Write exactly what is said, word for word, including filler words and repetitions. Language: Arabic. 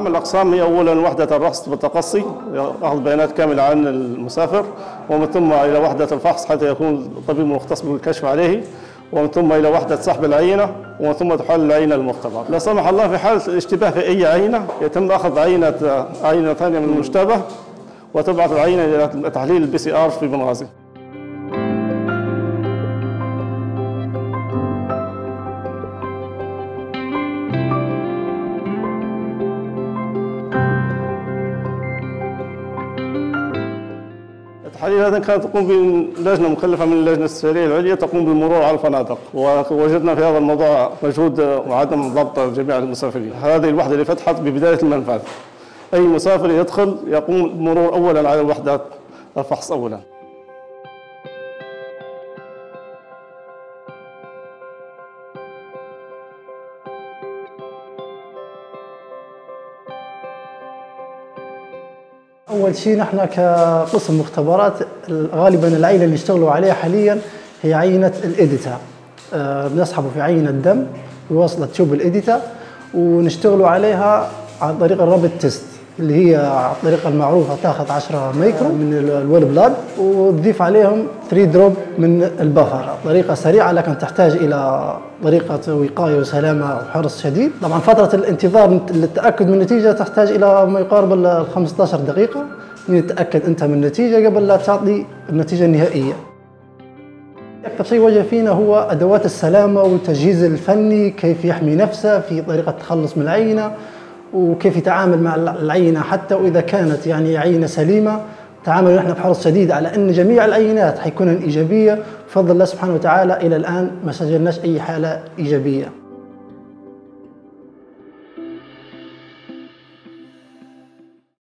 أهم الأقسام هي أولا وحدة الرصد والتقصي، أخذ بيانات كاملة عن المسافر، ومن ثم إلى وحدة الفحص حتى يكون الطبيب المختص بالكشف عليه، ومن ثم إلى وحدة سحب العينة، ومن ثم تحلل العينة المختبر. لا سمح الله في حالة الاشتباه في أي عينة يتم أخذ عينة عينة ثانية من المشتبه وتبعث العينة إلى تحليل البي سي آر في بنغازي. التحاليل هذه كانت تقوم بلجنه مكلفه من اللجنه الاستشاريه العليا تقوم بالمرور على الفنادق، ووجدنا في هذا الموضوع مجهود وعدم ضبط جميع المسافرين. هذه الوحده اللي فتحت ببدايه المنفذ، اي مسافر يدخل يقوم بالمرور اولا على وحدات الفحص اولا. أول شيء نحن كقسم مختبرات غالبا العينة اللي يشتغلوا عليها حاليا هي عينة الإيديتا. أه بنسحبوا في عينة دم بواسطة تشوب الإيديتا ونشتغلوا عليها عن طريق الرابد تيست اللي هي على الطريقة المعروفة، تاخذ عشرة مايكرو من الويل بلاد وتضيف عليهم ثلاثة دروب من البفر. طريقة سريعة لكن تحتاج إلى طريقة وقاية وسلامة وحرص شديد. طبعا فترة الانتظار للتأكد من النتيجة تحتاج إلى ما يقارب ال خمسة عشر دقيقة لتتأكد أنت من النتيجة قبل لا تعطي النتيجة النهائية. أكثر شيء وجه فينا هو أدوات السلامة والتجهيز الفني، كيف يحمي نفسه في طريقة التخلص من العينة وكيف يتعامل مع العينة حتى وإذا كانت يعني عينة سليمة. تعامل نحن بحرص شديد على أن جميع العينات حيكون إيجابية، بفضل الله سبحانه وتعالى إلى الآن ما سجلناش أي حالة إيجابية.